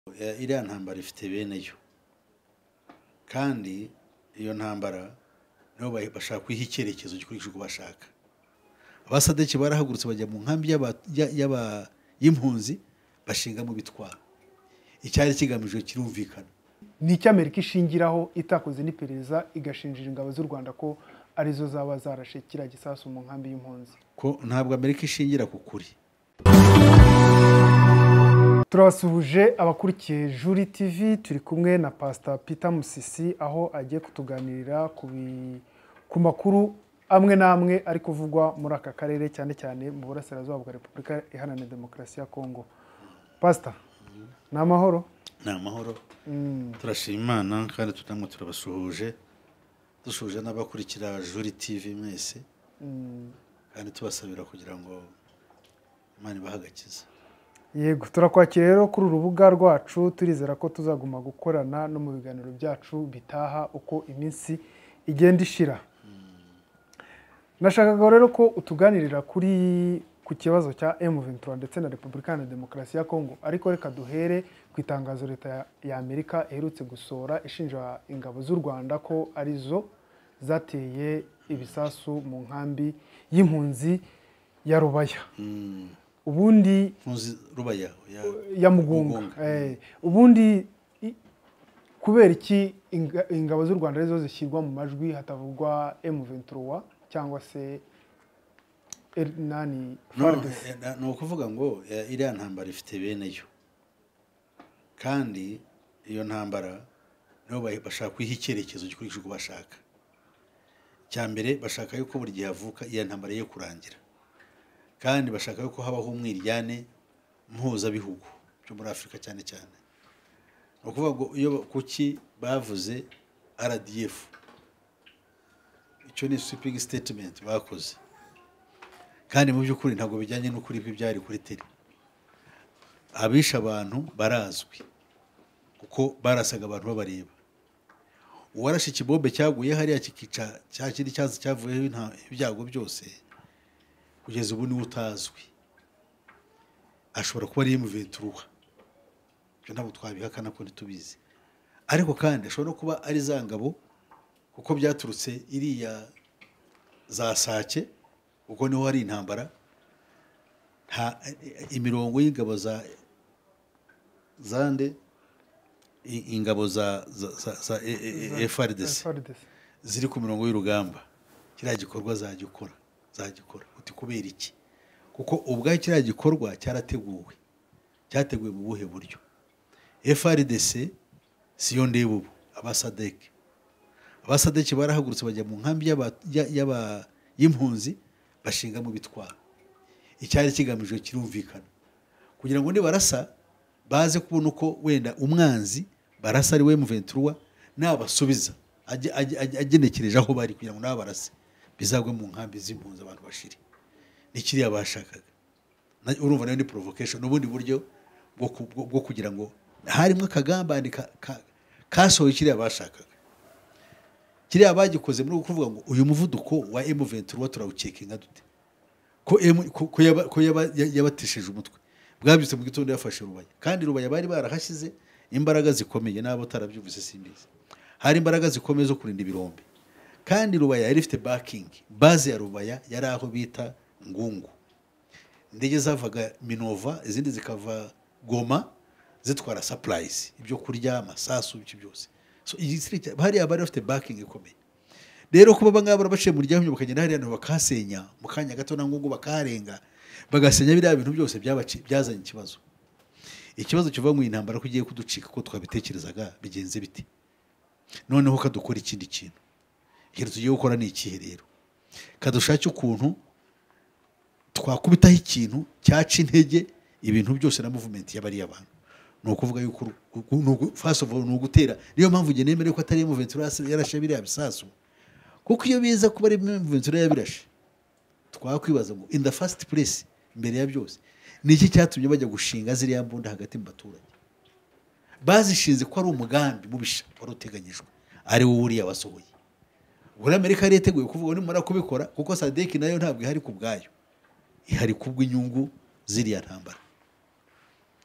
iriya ntambara ifite bene yo kandi iyo ntambara nibo bashaka kwiha icyerekezo gikurikije uko bashaka. Abasadeki barahagurutse bajya mu nkambi y'impunzi bashinga mu bitwaro. Icyari kigamijwe kirumvikana. Ni icyo Amerika ishingiraho itakoze n'iperereza igashinjira ingabo z'u Rwanda ko arizo zaba zarashe kiriya gisasu mu nkambi y'impunzi. Ko ntabwo Amerika ishingira ku kuri. Turabasuhuje abakurikiye Juri TV, turi kumwe na Pastor Peter Musisi aho agiye kutuganirira ku makuru amwe n'amwe ari kuvugwa muri aka karere cyane cyane mu burasirazuba bwa Repubulika Iharanira Demokarasi ya Kongo. Pastor, ni amahoro? Ni amahoro. Turashima Imana kandi turabasuhuje. Dushuje n'abakurikira Juri TV mwese. Kandi tubasabira kugira ngo Imana ibahagakize. Yego, turakwakira rero kuri urubuga rwacu, turizera ko tuzaguma gukorana no mu biganiro byacu bitaha uko iminsi igenda ishira. Nashakaga rero ko utuganirira ku kibazo cya M23 ndetse na Repubulika ya Demokarasi ya Kongo, ariko reka duhere ku itangazo leta ya Amerika iherutse gusohora ishinja ingabo z'u Rwanda ko arizo zateye ibisasu mu nkambi y'impunzi ya Rubaya. Ubundi Rubaya ya Mugunga. Ubundi kubera iki ingabo z'u Rwanda arizo zishyirwa mu majwi hatavugwa M23 cyangwa se nani FARDC? No ukuvuga ngo iriya ntambara ifite bene yo kandi iyo ntambara nibo bashaka kwiha icyerekezo gikurikije uko bashaka. Cyambere bashaka yuko buri gihe havuka iya ntambara yo kurangira, kandi bashaka yuko habaho umwiryane mpuzabihugu byo muri Afurika cyane cyane. No kuvuga ngo iyo kuki bavuze RDF, icyo ni sweeping statement bakoze, kandi mu by'ukuri ntabwo bijyanye n'ukuri byari kuri tele. Abisha abantu barazwi kuko barasaga abantu babareba. Uwarashe ikibombe cyaguye hariya kikica cyakiri cyavuyeho ibyago byose, kugeza ubu ni utazwi. Ashobora kuba ari M23, byo ntabwo twabihakana ko ntitubizi, ariko kandi ashobora kuba ari za ngabo kuko byaturutse iriya za Sake, kuko niho hari intambara. Imirongo y'ingabo za zande ingabo za FARDC ziri ku mirongo y'urugamba. Kiriya gikorwa zagikora uti kubera iki? Kuko ubwa kiriya gikorwa cyarateguwe, cyateguwe mu buhe buryo? FARDC siyo ndebubu. Abasadeki barahagurutse bajya mu nkambi y'impunzi bashinga mu bitwaro. Icyari kigamijwe kirumvikana, kugira ngo nibarasa baze kubona uko wenda umwanzi barasa ari we M23 nabasubiza agenekereje aho bari, kugira ngo nabarase bizagwe mu nkambi z'impunzi abantu bashiri. Nikiriya bashakaga. Urumva nayo ni provocation, n'ubundi buryo bwo kugira ngo harimo akagambane kasohoye kiriya bashakaga. Kiriya bagikoze muri kuvuga ngo uyu muvuduko wa M23 turawucekinga dute ko yabatesheje umutwe. Bwabyutse mu gitondo yafashe Rubaya, kandi Rubaya bari barahashyize imbaraga zikomeye, nabo tarabyumvise simbizi. Hari imbaraga zikomeye zo kurinda ibirombe, kandi Rubaya yari ifite backing. Base ya Rubaya yari aho bita Ngungu. Indege zavaga Minova, izindi zikava Goma zitwara supplies, ibyo kurya, amasasu, ibyo byose. So bari bafite backing ikomeye. Rero kuba bangaba baciye mu ryahumye bakagenda hariya bakasenya mu kanya gato na Ngungu bakarenga bagasenya biriya bintu byose byazanye ikibazo. Ikibazo kivuga ngo intambara ko igiye kuducika ko twabitekerezaga bigenze biti. Noneho kadukora ikindi kintu. Ikintu tugiye gukora ni ikihe rero? Kadushake ukuntu twakubitaho ikintu cyaca intege ibintu byose na movement y'abari abantu. No kuvuga yuko first of all no gutera. Niyo mpamvu nge nemere ko atari M23 yarashe biriya bisasu, kuko iyo biza kuba ari M23 yabirashe twakwibaza ngo in the first place, mbere ya byose ni iki cyatumye bajya gushinga ziriya mbunda hagati mu baturage. Bazishinze ko ari umugambi mubisha wari uteganyijwe, ari wo uriya wasohoye. Ubwo Amerika yari yateguye kuvuga ni mara kubikora, kuko Sadek nayo ntabwo ihari ku bwayo, ihari kubw'inyungu ziriya ntambara.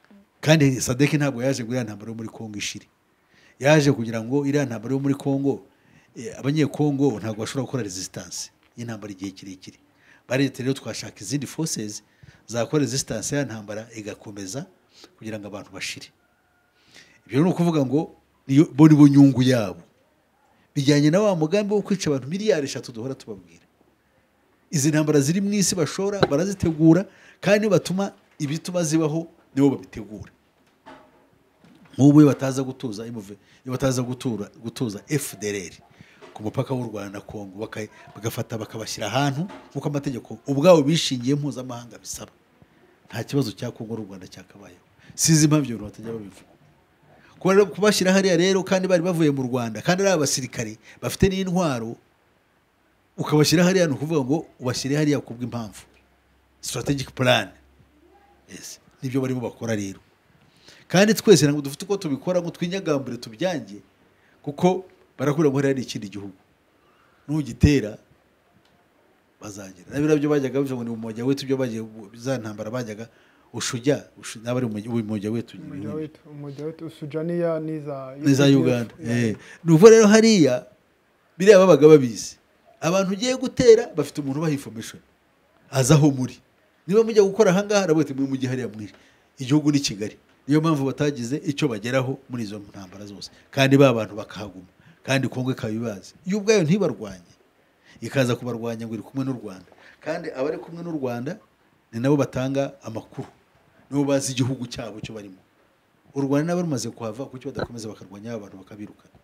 kandi sadeke ntabwo yaje ngo iriya ntambara yo muri kongo ishire, yaje kugira ngo iriya ntambara yo muri kongo abanyekongo ntabwo bashobora gukora resistance y'intambara igihe kirekire. Barete rero twashaka izindi forces zakora resistance ya ntambara igakomeza kugira ngo abantu bashire. Ibyo ni ukuvuga ngo bo ni bo nyungu yabo, bijyanye na wa mugambi wo kwica abantu miliyari 3 duhora tubabwira. Izi ntambara ziri mu isi bashora barazitegura, kandi batuma ibituma zibaho nibo babitegura. Nk'ubu iyo bataza gutuza iyo bataza gutuza FDLR ku mupaka w'u Rwanda na Kongo, bagafata bakabashyira ahantu nk'uko amategeko ubwabo bishingiye mpuzamahanga bisaba, nta kibazo cya Kongo n'u Rwanda cyakabayeho. Sizi impamvu ibyo batajya babivuga. Kubashyira hariya rero kandi bari bavuye mu Rwanda, kandi ari abasirikare bafite n'intwaro, ukabashyira hariya ni ukuvuga ngo ubashyire hariya kubw'impamvu strategic plan. Yes, nibyo barimo bakora rero. Kandi twese ntabwo dufite uko tubikora ngo twinyagambure tubyange, kuko barakura ngo hari ikindi gihugu n'ugitera bazagira. Nabyo bajyaga bivuga ngo ni umujya wetu, ibyo bagiye bizantambara bajyaga ushuja n'abari umujya wetu, umujya wetu usujaniya niza Uganda. Nuko rero hariya biriya babaga babizi, abantu ugiye gutera bafite umuntu ubaha information azaho muri, niba mujya gukora ahangaha arabote muri mujyi hariya mwiri igihugu ni Kigali. Niyo mpamvu batagize icyo bageraho muri izo ntambara zose, kandi ba bantu bakahaguma, kandi Kongo ikabibazi iyo ubwayo ntibarwanye, ikaza kubarwanya ngo iri kumwe n'u Rwanda, kandi abari kumwe n'u Rwanda ni nabo batanga amakuru, nibo bazi igihugu cyabo cyo barimo. U Rwanda nabo rumaze kuhava, kuki badakomeza bakarwanya abantu bakabirukana.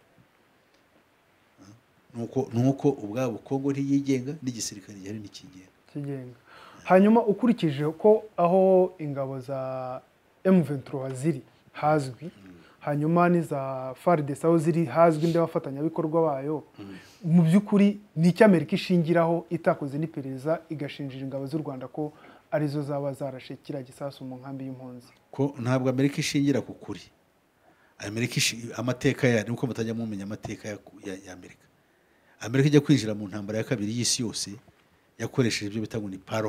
Nuko ubwabo Kongo ntiyigenga, n'igisirikare gihari ntikigenga. Hanyuma ukurikije ko aho ingabo za M23 ziri hazwi, hanyuma niza FARDC aho ziri hazwi n'abafatanyabikorwa bayo, mu by'ukuri ni icyo Amerika ishingiraho itakoze n'iperereza igashinjira ingabo z'u Rwanda ko arizo zaba zarashe kiriya gisasu mu nkambi y'impunzi? Ko ntabwo Amerika ishingira ku kuri. Amerika amateka ya nuko mutajya mumenya amateka ya Amerika. Amerika ijya kwinjira mu ntambara ya kabiri y'isi yose yakoresheje ibyo bita ngo ni Pearl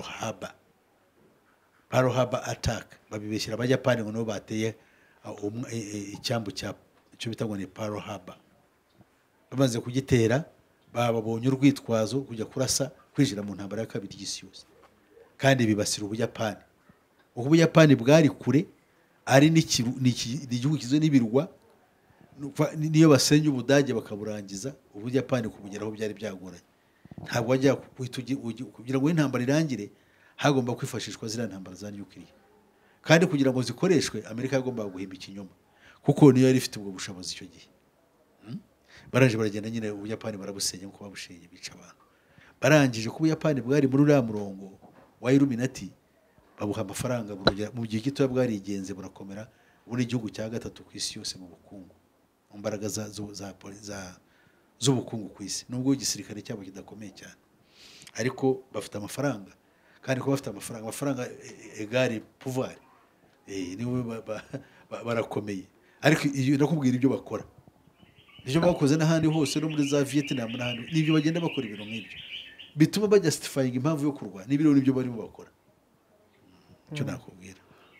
Harbor attack. Babibeshyira abajapani ngo nabo bateye icyambu cyo bita ngo ni Pearl Harbor. Bamaze kugitera babonye urwitwazo kujya kurasa kwinjira mu ntambara ya kabiri y'isi yose, kandi bibasira Ubuyapani. Ubuyapani bwari kure, ari n'igihugu kizwe n'ibirwa, niyo basenye Ubudage bakaburangiza, Ubuyapani kubugeraho byari byagoranye. Ntabwo wajya kugira ngo intambara irangire, hagomba kwifashishwa zira ntambara za nuclear, kandi kugira ngo zikoreshwe Amerika yagomba guhimba ikinyoma, kuko niyo yari ifite ubwo bushobozi icyo gihe. Baraje baragenda nyine Ubuyapani barabusenya nko babushenye bica abantu. Barangije ku Ubuyapani bwari muri uriya murongo wa Illuminati, babuha amafaranga mu gihe gito bwarigenze burakomera, ubu ni igihugu cya gatatu ku isi yose mu bukungu, mu mbaraga z'ubukungu ku isi, nubwo igisirikare cyabo kidakomeye cyane, ariko bafite amafaranga. Kandi ko bafite amafaranga egari pouvoir, niwe barakomeye. Ariko iyo nakubwira ibyo bakora, ibyo bakoze n'ahandi hose no muri za Vietnam n'ahandi, nibyo bagenda bakora ibintu nk'ibyo bituma bajustifying impamvu yo kurwana, n'ibiro nibyo barimo bakora. Cyo nakubwira.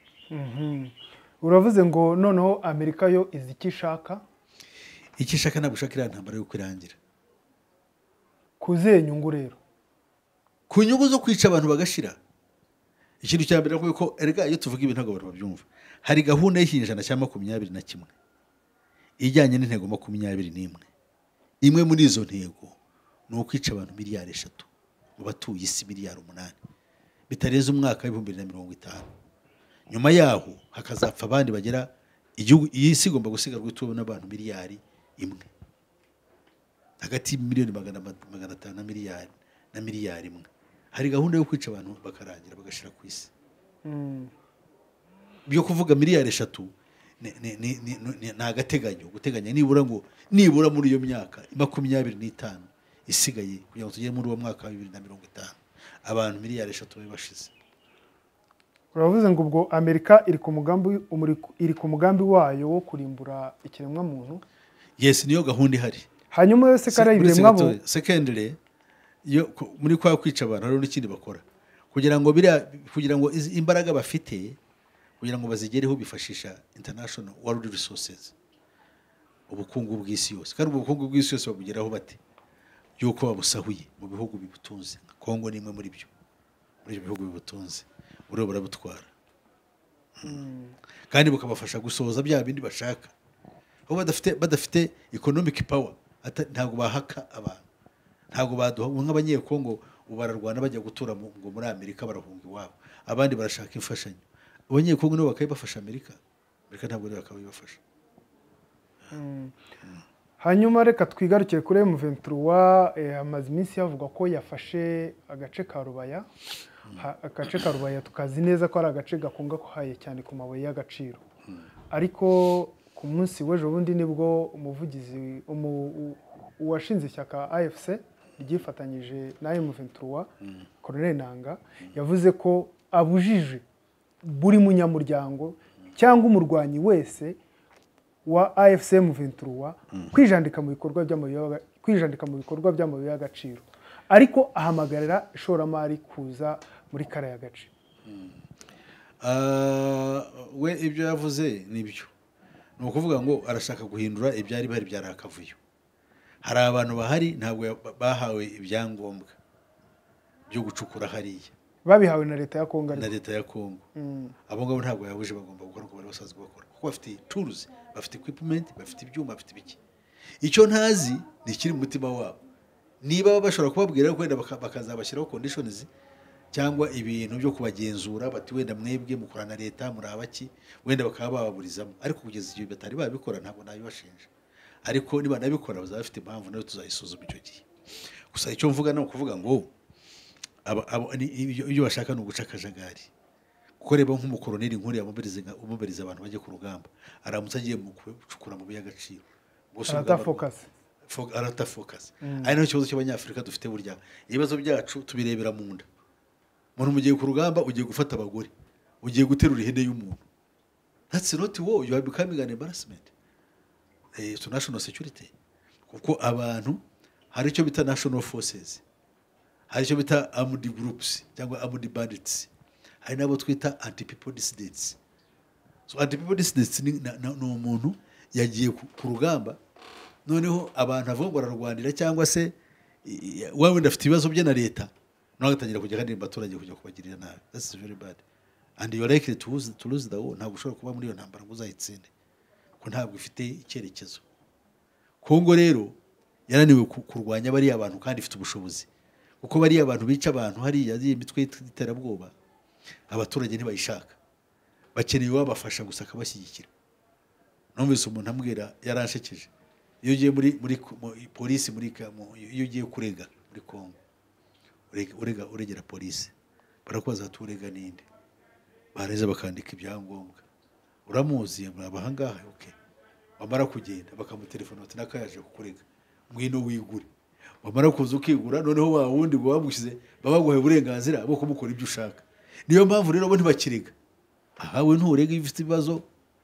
Uravuze ngo noneho Amerika yo izi ikishaka, ikishaka ntabwo ushaka iriya ntambara yo kwirangira. Kuzihe nyungu rero? Ku nyungu zo kwica abantu bagashira. Ikintu cya mbere ko erega iyo tuvuga ibintu ntabwo babyumva, hari gahunda y'ikinjana cya 21 ijyanye n'intego 21. Imwe muri izo ntego ni ukwica abantu miliyari 3 mu batuye isi miliyari 8 bitareze umwaka wa 2050. Nyuma yaho hakazapfa abandi bagera igihugu isi igomba gusigarwa ituwe n'abantu miliyari 1, hagati miliyoni 500 na miliyari 1. Hari gahunda yo kwica abantu bakarangira bagashira ku isi. Byo kuvuga miliyari 3 na gateganyo guteganya nibura muri iyo myaka 25 isigaye kugira ngo tugere muri uwo mwaka wa 2050 abantu miliyari 3 bashize. Uravuze ngo ubwo Amerika iri ku mugambi wayo wo kurimbura ikiremwa muntu? Yes, niyo gahunda ihari. Hanyuma yose karayibiremwa abo secondary yo muri kwa kwica abantu hari n'ikindi bakora kugira ngo imbaraga bafite kugira ngo bazigereho bifashisha international world resources, ubukungu bw'isi yose. Kandi ubukungu bw'isi yose babugeraho bate? Yuko babusahuye mu bihugu bibutunze. Kongo ni imwe muri ibyo bihugu bibutunze, buriya barabutwara kandi bukabafasha gusohoza bya bindi bashaka. Aho badafite economic power, ntabwo bahaka abantu, ntabwo baduha nk'abanyekongo bararwana bajya gutura ngo muri Amerika, barahunga iwabo, abandi barashaka imfashanyo. Abanyekongo nibo bakayibafasha, Amerika ntabwo nibo bakabibafasha. Hanyuma reka twigarukire kuri M23. Amaze iminsi yavuga ko yafashe agace ka Rubaya. Agace ka Rubaya tukazi neza ko ari agace gakungahaye cyane ku mabuye y'agaciro, ariko ku munsi w'ejo bundi nibwo umuvugizi uwashinze ishyaka AFC ryifatanyije na M23 Colonel Nanga yavuze ko abujije buri munyamuryango cyangwa umurwanyi wese wa AFC M23 kwijandika mu bikorwa by'amabuye y'agaciro, ariko ahamagarira ishoramari kuza muri kariya gace. We ibyo yavuze nibyo, ni ukuvuga ngo arashaka guhindura ibyari bihari byarakavuyo. Hari abantu bahari ntabwo bahawe ibyangombwa byo gucukura hariya, babihawe na leta ya Kongo. Abo ngabo ntabwo yabuje, bagomba gukora uko bari basanzwe bakora, kuko bafite tools, bafite equipment, bafite ibyuma, bafite biki. Icyo ntazi ni ikiri mu mutima wabo. Niba bashobora kubabwira ko wenda bakazabashyiraho conditions cyangwa ibintu byo kubagenzura, bati wenda mwebwe mukorana leta muri abaki, wenda bakaba bababurizamo, ariko kugeza igihe batari babikora ntabwo nabibashinja. Ariko niba nabikora bazaba bafite impamvu, nayo tuzayisuzuma icyo gihe. Gusa icyo mvuga ni ukuvuga ngo ibyo bashaka ni uguca akajagari, kuko reba nk'umukoroneri nkuru umuberiza abantu bajye ku rugamba, aramutse agiye mu gucukura mu y'agaciro, aratafocus. Ari nayo kibazo cy'abanyafurika dufite. Burya ibibazo byacu tubirebera mu nda. Umuntu mugiye ku rugamba, ugiye gufata abagore, ugiye guterura ihene y'umuntu. That's not war, you are becoming an embarrassment to national security. Kuko abantu hari icyo bita national forces, hari icyo bita armed groups cyangwa armed bandits, hari nabo twita anti-people dissidents. So anti-people dissidents ni umuntu yagiye ku rugamba, noneho abantu avuga ngo ararwanira cyangwa se wawe ndafite ibibazo bye na leta, nawe gatangira kujya kandi abaturage kujya kubagirira nabi. That's very bad and you are likely to lose the war. Ntabwo ushobora kuba muri iyo ntambara ngo uzayitsinde, ko ntabwo ifite icyerekezo. Kongo rero yananiwe kurwanya bariya abantu kandi ifite ubushobozi, kuko bariya abantu bica abantu hariya imitwe y'iterabwoba, abaturage ntibayishaka, bakeneye wabafasha gusa akabashyigikira. Numvise umuntu ambwira, yaranshekeje, iyo ugiye muri polisi, iyo ugiye kurega muri Kongo, uregera polisi, barakubaza ati urega ninde, bareza bakandika ibyangombwa, uramuzi abahangaha, okay, wamara kugenda bakamutelefona bati nakayaje kukurega, mwino wigure. Wamara kuza ukigura, noneho wa wundi bamushyize babaguhaye uburenganzira bwo kumukora ibyo ushaka. Niyo mpamvu rero bo ntibakiriga. Aha we nturega ifite ibibazo,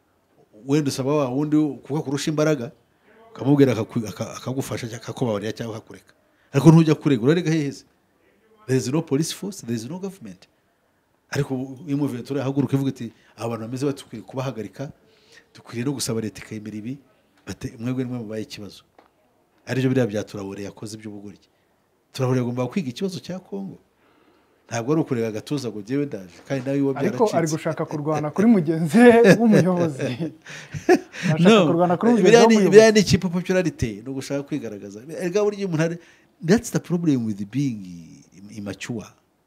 wenda usaba wa wundi kuko kurusha imbaraga, ukamubwira akagufasha cyangwa akakubabarira cyangwa akakureka. Ariko ntujya kurega, urarega heheze. There is no police force, there is no government. Ariko M23 yahaguruka ivuga ati abantu bameze batukwiye kubahagarika, dukwiriye no gusaba leta ikayemera ibi, bate mwebwe nimwe mubaye ikibazo. Aribyo biriya bya Traoré yakoze by'ubugoryi. Traoré agomba kwiga ikibazo cya Kongo, ntabwo ari ukurega agatuza ngo jewe ndaje, kandi nawe iwo byaracitse. Ariko ari gushaka kurwana kuri mugenzi w'umuyobozi. Ashaka kurwana kuri mugenzi w'umuyobozi. Biriya ni ikipe popularity, no gushaka kwigaragaza. Erega burya umuntu, that's the problem with being immature.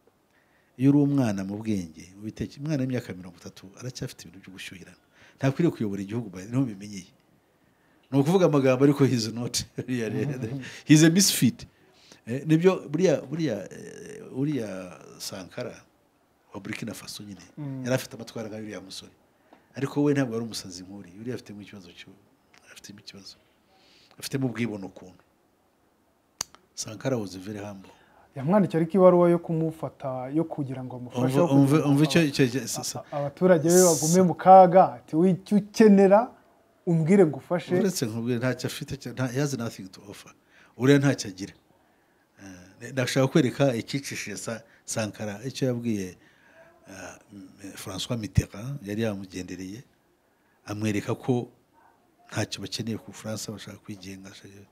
Iyo uri umwana mu bwenge, ubiteke umwana w'imyaka 30 aracyafite ibintu byo gushyuhirana. Ntakwiriye kuyobora igihugu no bimenyeye. No kuvuga amagambo ariko he is not he is a misfit. Nibyo buriya Sankara wa Burkina Faso nyine yari afite amatwara nka yuriya musore, ariko we ntabwo ari umusazi nkuri. Yuri afite mu ikibazo cyo afite mu bwibono kuntu. Sankara was very humble. Yamwandikiye ariko ibaruwa yo kumufata, yo kugira ngo amufashe abaturage be bagume mu kaga, ati wicyo ukenera umbwire ngufashe. Uretse nkubwire ntacyo afite, he has nothing to offer. Uriya ntacyo agira. Ndashaka kwereka ikicishije Sankara icyo yabwiye François Mitterrand yari yamugendereye amwereka ko ntacyo bakeneye ku Bufaransa bashaka kwigenga.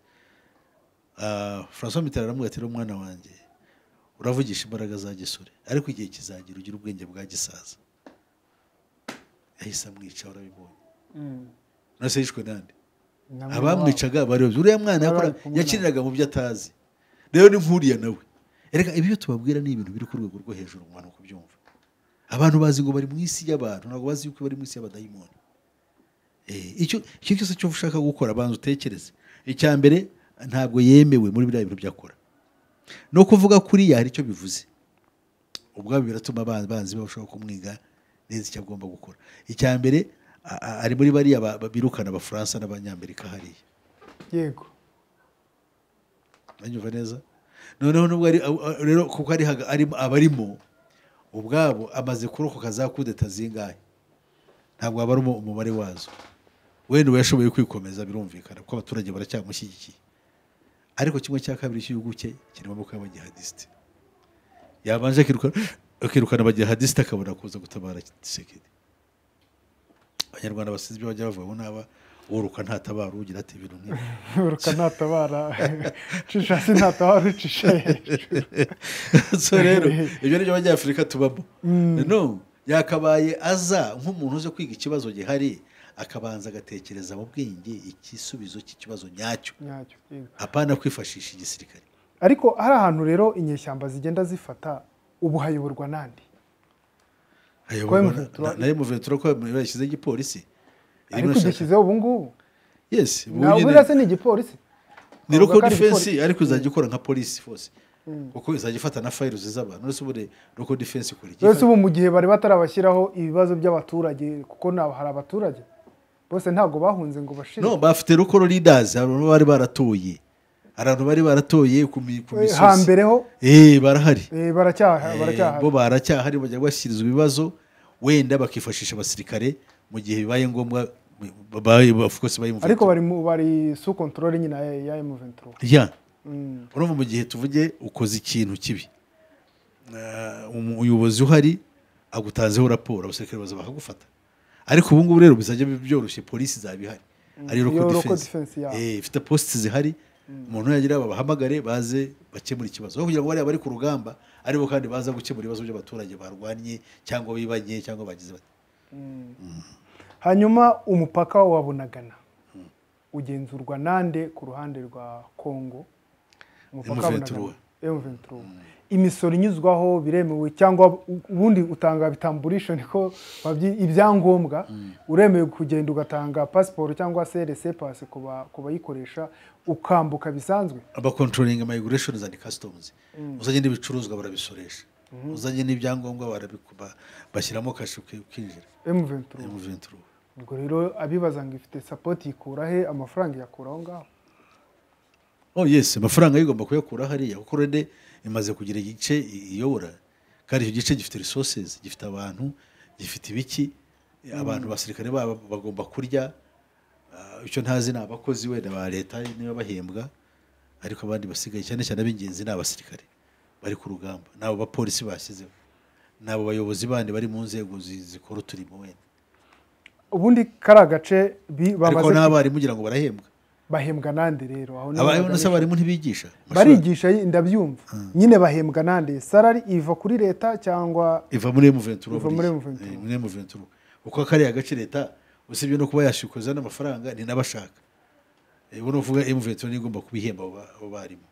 François Mitterrand aramubwira ati umwana wanjye uravugisha imbaraga za gisore ariko igihe kizagira ugira ubwenge bwa gisaza. Yahise amwica urabibonye. Nase yishwe nande abamwicaga barobye uriya mwana yakiniraga mu byo atazi. Rero ni nkuriya nawe. Erega ibyo tubabwira ni ibintu biri ku rwego rwo hejuru mu bantu kubyumva. Abantu bazi ngo bari mu isi y'abantu ntabwo bazi yuko bari mu isi y'abadayimoni. Icyo cyose cyo ushaka gukora banza utekereze. Icya mbere ntabwo yemewe muri biriya bintu byakora. No kuvuga kuri hari icyo bivuze. Ubwabo biratuma abanzi bashobora kumwiga neza icyo agomba gukora. Icya mbere ari muri bariya birukana abafaransa n'abanyamerika hariya. Yego. Banyumva neza. Noneho nubwo rero kuko ari abarimo ubwabo amaze kurokoka za kudeta zingahe. Ntabwo abari umubare wazo. Wenda yashoboye kwikomeza birumvikana kuko abaturage baracyamushyigikiye. Ariko kimwe cya kabiri cy'igihugu cye kirimo amaboko y'abajihadiste. Yabanje akirukana abajihadiste akabona kuza gutabara Tshisekedi. Abanyarwanda basize ibyo bajya bavuga ngo naba uruka ntatabara ugira ati ibintu nk'ibi. Uruka ntatabara cisha sinatabara ucishe. So rero ibyo nibyo abanyafrika tubamo. No yakabaye aza nk'umuntu uze kwiga ikibazo gihari akabanza agatekereza mu bwenge ikisubizo cy'ikibazo nyacyo. Apana kwifashisha igisirikare. Ariko hari ahantu rero inyeshyamba zigenda zifata ubu hayoborwa nandi. Naye Muventura ko yashyize igipolisi. Ariko gishyizeho ubu ngubu. Yes. Nawe se ni igipolisi. Ni roko defense ariko izajya ikora nka police force. Kuko izajya ifata na files z'abantu. Nose ubure roko defense ikora iki? Nose ubu mu gihe bari batarabashyiraho ibibazo by'abaturage kuko naho hari abaturage. Bose ntago bahunze ngo bashire. No, bafite roko leaders abantu bari baratoye. Abantu bari baratoye ku misozi. Hambereho? Barahari. Baracyaha. Bo baracyahari bajya bashyirizwa ibibazo wenda bakifashisha abasirikare mu gihe bibaye ngombwa of course bayimuvura. Ariko bari sous contrôle nyina ya M23. Yeah. Urumva mu gihe tuvuge ukoze ikintu kibi. Umuyobozi uhari agutanzeho raporo abasirikare baza bakagufata. Ariko ubu ngubu rero bizajya byoroshye polisi zabihari. Ari roko defense. Ifite posts zihari. Umuntu yagira babahamagare baze bakemura ikibazo. Kugira ngo bari bari ku rugamba aribo kandi baza gukemura ibibazo by'abaturage barwanye cyangwa bibanye cyangwa bagize bati. Hanyuma umupaka wa Bunagana ugenzurwa nande ku ruhande rwa Kongo. Umupaka wa Bunagana M23. Imisoro inyuzwaho biremewe cyangwa ubundi utanga bitamburisho niko ibyangombwa uremewe kugenda ugatanga passport cyangwa CRC pass kuba yikoresha ukambuka bisanzwe. Aba controlling migration and customs. Uzagenda ibicuruzwa barabisoresha. Uzagenda ibyangombwa barabikuba bashyiramo kashi ukinjira. M23. Ubwo rero abibaza ngo ifite support ikura he amafaranga yakuraho ngaho. Oh yes, amafaranga yigomba kuyakura hariya kuko rede imaze kugira igice iyobora kandi icyo gice gifite resources, gifite abantu, gifite ibiki, abantu basirikare bagomba kurya. Icyo ntazi nabakozi wenda ba leta niba bahembwa, ariko abandi basigaye cyane cyane ab'ingenzi n'abasirikare bari ku rugamba, nabo ba polisi bashyizeho, nabo bayobozi bandi bari mu nzego zikora uturimo wenda. Ubundi kari agace bamaze ariko n'abari mugira ngo barahembwa. Bahembwa nande rero aho abarimu ntibigisha barigisha ndabyumva nyine bahembwa nande salary iva kuri leta cyangwa iva muri M23 uko kari agace leta usibye no kuba yashikoza n'amafaranga ni nabashaka ubwo uvuga M23 igomba kubihemba abo barimo.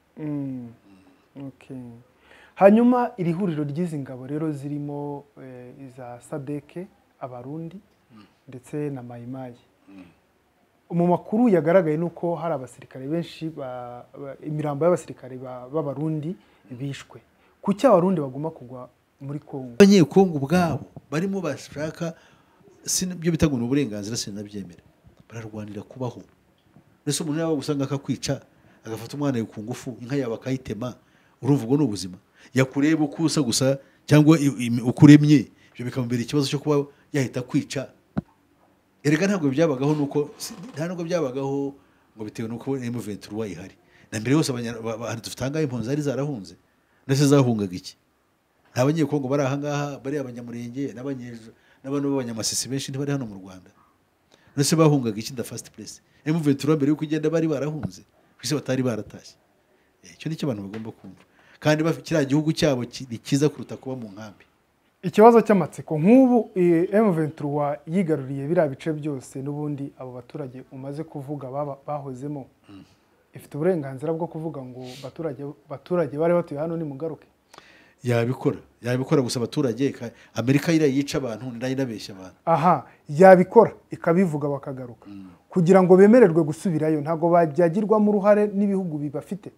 Okay. Hanyuma iri huriro ry'izi ngabo rero zirimo iza Sadeke abarundi ndetse na Mayimayi. Mu makuru yagaragaye nuko hari abasirikare benshi imirambo y'abasirikare b'abarundi bishwe. Kuki abarundi baguma kugwa muri Kongo? Abanyekongo ubwabo barimo bashaka byo bitaguna uburenganzira sinabyemera. Bararwanira kubaho. Nese umuntu yaba gusanga akakwica agafata umwana ku ngufu inka yaba akayitema urumva ubwo n'ubuzima. Yakureba ukusa gusa cyangwa ukuremye ibyo bikamubera ikibazo cyo kuba yahita kwica. Erega ntabwo byabagaho nuko nta nubwo byabagaho ngo bitewe nuko M23 ihari. Na mbere yose abantu dufitanga impunzi ari zarahunze. Nese zahungaga iki? nta banyekongo bari ahangaha bari abanyamurenge n'abantu b'abanyamasisi benshi ntibari hano mu Rwanda. Nose bahungaga iki da first place? M23 mbere yuko igenda bari barahunze kwisi batari baratashye. Icyo nicyo abantu bagomba kumva, kandi kiriya gihugu cyabo ni cyiza kuruta kuba mu nkambi. Ikibazo cy'amatsiko nk'ubu M23 yigaruriye biriya bice byose n'ubundi abo baturage umaze kuvuga bahozemo, ifite uburenganzira bwo kuvuga ngo baturage bari batuye hano ni mugaruke. Yabikora gusa abaturage Amerika yica abantu ndayinabeshya abantu. Aha, yabikora ikabivuga bakagaruka kugira ngo bemererwe gusubirayo, ntago bajyagirwamo uruhare n'ibihugu bibafite.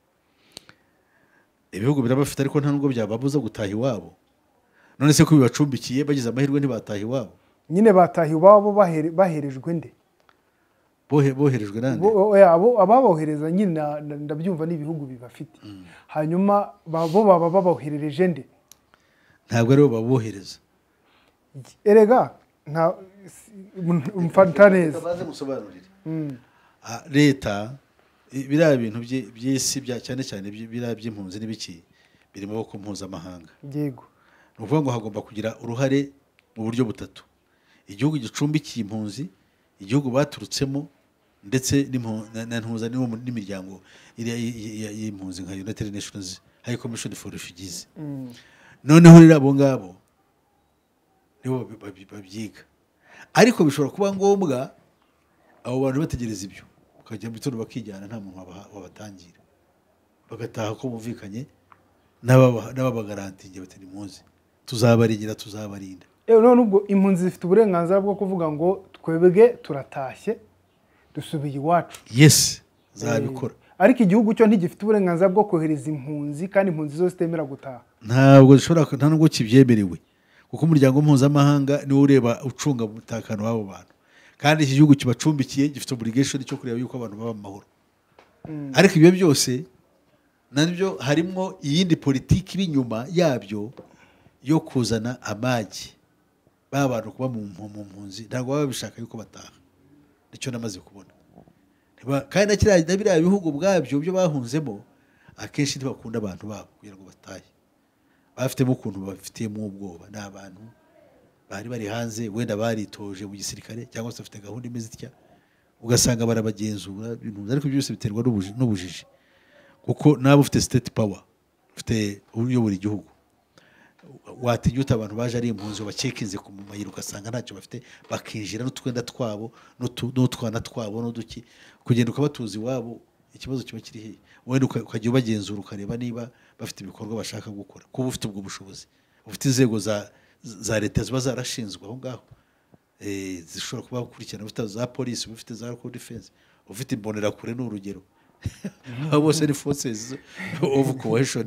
Ibihugu birabafite ariko nta nubwo byababuza gutaha iwabo. None se ko bibacumbikiye bagize amahirwe ntibataha iwabo? Nyine bataha iwabo baherejwe nde? Boherejwe nande? Ababohereza nyine ndabyumva n'ibihugu bibafite. Hanyuma bo baba baboherereje nde? Ntabwo aribo babohereza. Erega mfata neza. Baze musobanurire. Leta biriya bintu by'isi bya cyane cyane biriya by'impunzi n'ibiki biri mu maboko mpuzamahanga. Yego. Ni ukuvuga ngo hagomba kugira uruhare mu buryo butatu: igihugu gicumbikiye impunzi, igihugu baturutsemo, ndetse n'imiryango y'impunzi nka United Nations High Commission for Refugees. Noneho rero abo ngabo nibo babyiga, ariko bishobora kuba ngombwa abo bantu bategereza ibyo bakajya mu bitondo bakijyana nta muntu wabatangira, bagataha ko bumvikanye n'ababagarantinge batari muzi tuzabarinda. None ubwo impunzi zifite uburenganzira bwo kuvuga ngo twebwe turatashye dusubiye iwacu. Yes, zabikora. Ariko igihugu cyo ntigifite uburenganzira bwo kohereza impunzi, kandi impunzi zose temera gutaha. Ntabwo zishobora, nta nubwo kibyemerewe, kuko umuryango mpuzamahanga niwo ureba ucunga umutekano w'abo bantu, kandi iki gihugu kibacumbikiye gifite obligation cyo kureba yuko abantu baba mu mahoro. Ariko ibyo byose nabyo harimo iyindi politiki b'inyuma yabyo yo kuzana amagi bantu kuba mu mpunzi, ntabwo baba bishaka yuko bataha. Nicyo namaze kubona. Kandi na biriya bihugu bwabyo byo bahunzemo akenshi ntibakunda abantu babo kugira ngo batahe, bafitemo ukuntu bafitiyemo ubwoba. Ni abantu bari hanze, wenda baritoje mu gisirikare cyangwa se bafite gahunda imeze itya, ugasanga barabagenzura ibintu, ariko byose biterwa n'ubujiji, kuko nabo ufite state power, ufite uyobora igihugu. Watinyuta abantu baje ari impunzi bacekinze ku mayira ugasanga ntacyo bafite, bakinjira n'utwenda twabo n'utwana twabo n'uduki, kugenda ukabatuza iwabo. Ikibazo kiba kiri he? Wenda ukajya ubagenzura ukareba niba bafite ibikorwa bashaka gukora, kuba ufite ubwo bushobozi, ufite inzego za leta ziba zarashinzwe aho ngaho zishobora kuba gukurikirana, ufite za polisi, ufite za local defense, ufite imbonerakure n'urugero. Abo bose ni forces of cohesion.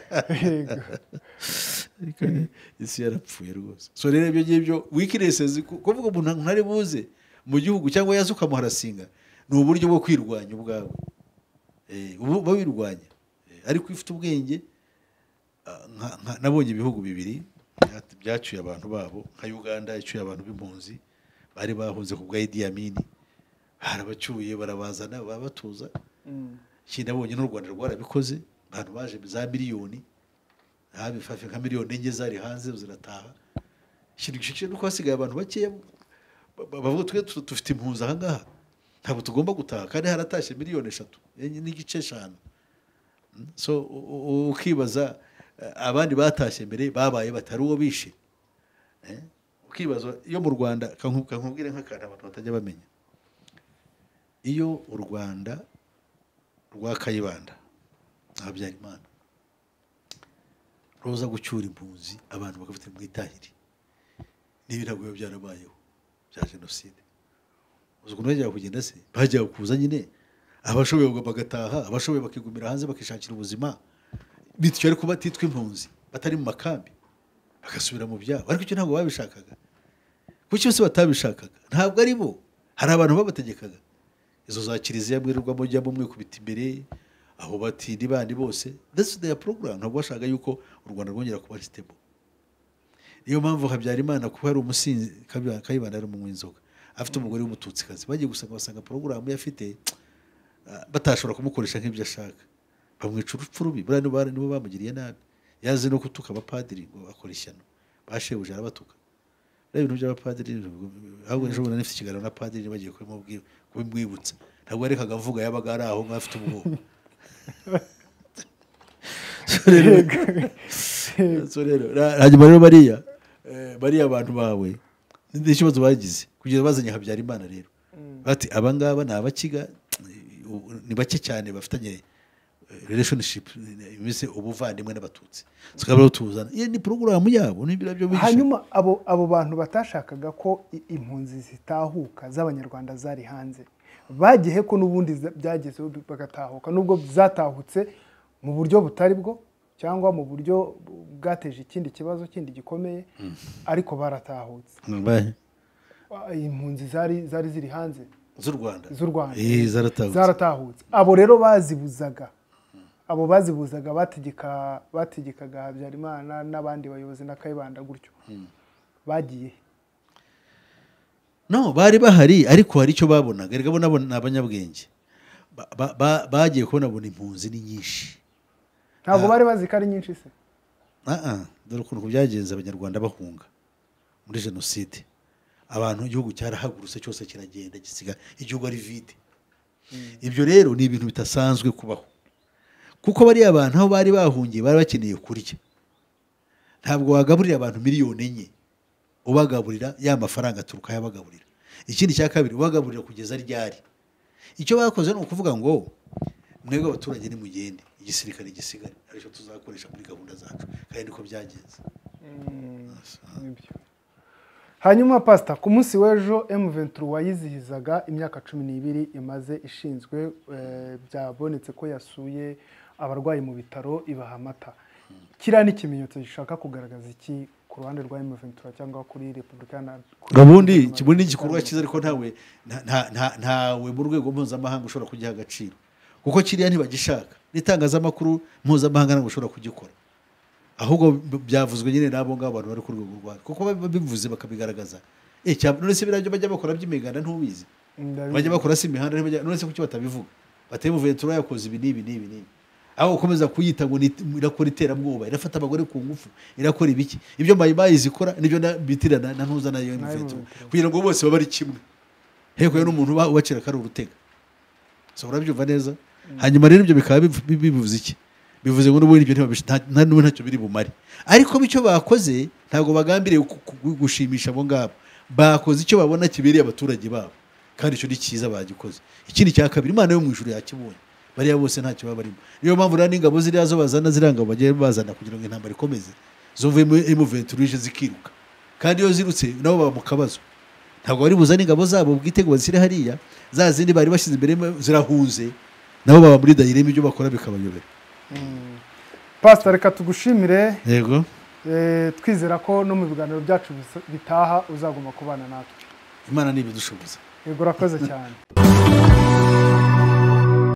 Isi yarapfuye rwose. So rero ibyo ngibyo weaknesses, kuvuga umuntu ntari buze mu gihugu cyangwa yaza ukamuharasinga, ni uburyo bwo kwirwanya ubwawe. Uba wirwanya, ariko ifite ubwenge. Nabonye ibihugu bibiri byacyuye abantu babo, nka Uganda yacyuye abantu b'impunzi bari bahunze ku bwa Idi Amin, barabacyuye barabazana babatuza. Nabonye n'u Rwanda rwarabikoze, abantu baje za miliyoni, hafi nka miliyoni enye zari hanze zirataha. Ikintu gishikije nuko hasigaye abantu bakeya bavuga twe dufite impunzi aha ngaha, ntabwo tugomba gutaha, kandi haratashye miliyoni 3 n'igice 5. So ukibaza abandi batashye mbere babaye batari uwo bishe. Ukibaza iyo mu Rwanda, kankubwire nk'akantu abantu batajya bamenya, iyo u Rwanda rwa Kayibanda Habyarimana roza gucyura impunzi, abantu bagafite mu itahiri n'ibirago byarabayeho bya jenoside. Uzuko bajya kugenda se, bajya kuza nyine abashoboye bagataha, abashoboye bakigumira hanze bakishakira ubuzima, bityo ariko batitwa impunzi, batari mu makambi, bagasubira mu byabo. Ariko icyo ntabwo babishakaga, kuko cyose batabishakaga, ntabwo ari bo, hari abantu babategekaga. Izo za kiliziya mwirirwamo jya mumwe kubita imbere, aho batindi bandi bose, that's their program. Ntabwo bashaka yuko u Rwanda rwongera kuba stable. Niyo mpamvu Habyarimana kuba ari umusinzi, Kayibanda ari umunywi inzoga, afite umugore w'umututsikazi, bagiye gusanga basanga program yafite batashobora kumukoresha nk'ibyo ashaka, bamwica urupfu rubi. Buriya nibo bamugiriye nabi. yazi no kutuka abapadiri ngo akora ishyano bashebuje arabatuka rero ibintu by'abapadiri ahubwo ejo bundi nifite ikiganiro na padiri bagiye kubimwibutsa ntabwo yarekaga mvuga yabaga ari aho nk'afite ubwoba so rero hanyuma rero bariya abantu bawe n'ikibazo bagize kugeza bazanye Habyarimana rero bati abangaba ni abakiga ni bake cyane bafitanye relationship imise ubuvandimwe n'abatutsi tukaba tuzana iyo ni program yabo n'ibira byo bigisha hanyuma abo bantu batashakaga ko impunzi zitahuka z'abanyarwanda zari hanze bagiye ko n'ubundi byagezeho bagatahuka nubwo zatahutse mu buryo butari bwo cyangwa mu buryo bwateje ikindi kibazo kindi gikomeye ariko baratahutse impunzi zari ziri hanze z'u Rwanda zaratahutse abo rero bazibuzaga bategekaga Habyarimana n'abandi bayobozi na Kayibanda gutyo bagiye no bari bahari ariko hari icyo babonaga erega bo abanyabwenge bagiye kubona impunzi ni nyinshi ntabwo bari bazi ko ari nyinshi se dore ukuntu byagenze abanyarwanda bahunga muri jenoside abantu igihugu cyarahagurutse cyose kiragenda gisiga igihugu ari vide ibyo rero ni ibintu bitasanzwe kubaho kuko bari abantu aho bari bahungiye bari bakeneye kurya ntabwo wagaburira abantu miliyoni 4 ubagaburira ya mafaranga aturuka yabagaburira ikindi cya kabiri ubagaburira kugeza ryari icyo bakoze ni ukuvuga ngo mwebwe abaturage ni mugende igisirikare gisigare aricyo tuzakoresha muri gahunda zacu kandi niko byagenze hanyuma pastor ku munsi w'ejo M23 wayizihizaga imyaka 12 imaze ishinzwe byabonetse ko yasuye abarwayi mu bitaro ibaha amata kiriya ni ikimenyetso gishaka kugaragaza iki ku ruhande rwa M23 cyangwa kuri Repubulika gabundi kibundi igikorwa cyiza ariko ntawe mu rwego mpuzamahanga ushobora kugiha agaciro kuko kiriya ntibagishaka n'itangazamakuru mpuzamahanga ntabwo ushobora kugikora ahubwo byavuzwe nyine n'abo ngabo abantu bari ku rwego rwa kuko babivuze bakabigaragaza none se birabyo bajya bakora by'imiganda ntubizi bajya bakora si imihanda none se kuki batabivuga bateye M23 yakoze ibi n'ibi aho ukomeza kuyita ngo irakora iterabwoba irafata abagore ku ngufu irakora ibiki ibyo bayizikora nibyo bitirana na ntuza nayo M23 kugira ngo bose baba ari kimwe heko yo n'umuntu ubacira kari urutega so urabyumva neza hanyuma rero ibyo bikaba bivuze iki bivuze ngo n'ubundi ibyo ntacyo biri bumare ariko bicyo bakoze ntabwo bagambiriye gushimisha abo ngabo bakoze icyo babona kibereye abaturage babo kandi icyo ni cyiza bagikoze ikindi cya kabiri Imana yo mu ijuru yakibonye bariya bose ntacyo babarimo niyo mpamvu rero n'ingabo ziriya zo bazana ziranga bagiye bazana kugira ngo intambara ikomeze zovuye mu M23 zikiruka kandi iyo zirutse nabo baba mu kabazo ntabwo bari buzane ingabo zabo bwitego bazisire hariya za zindi bari bashyize imbere zirahunze nabo baba muri dayireme ibyo bakora bikabayobera pastor reka tugushimire yego twizera ko no mu biganiro byacu bitaha uzaguma kubana natwe Imana nibidushoboza yego urakoze cyane